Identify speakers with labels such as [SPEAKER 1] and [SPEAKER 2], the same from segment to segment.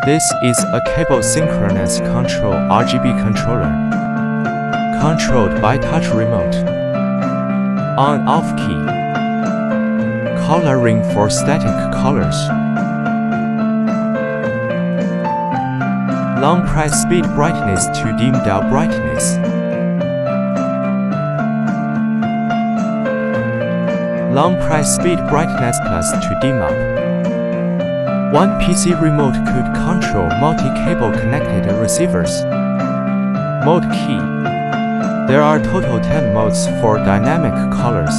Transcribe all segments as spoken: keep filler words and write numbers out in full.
[SPEAKER 1] This is a cable synchronous control R G B controller, controlled by touch remote. On-off key. Coloring for static colors. Long press speed brightness to dim down brightness. Long press speed brightness plus to dim up. One P C remote could control multi-cable connected receivers. Mode key. There are total ten modes for dynamic colors.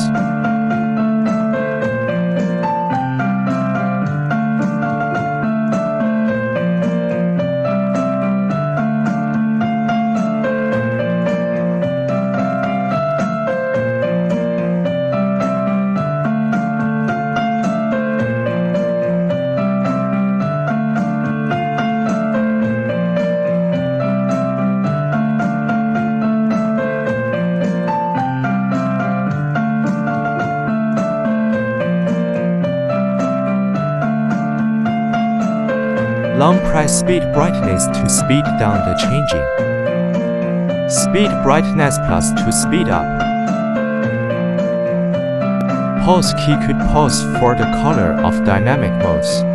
[SPEAKER 1] Long press speed brightness to speed down the changing. Speed brightness plus to speed up. Pause key could pause for the color of dynamic modes.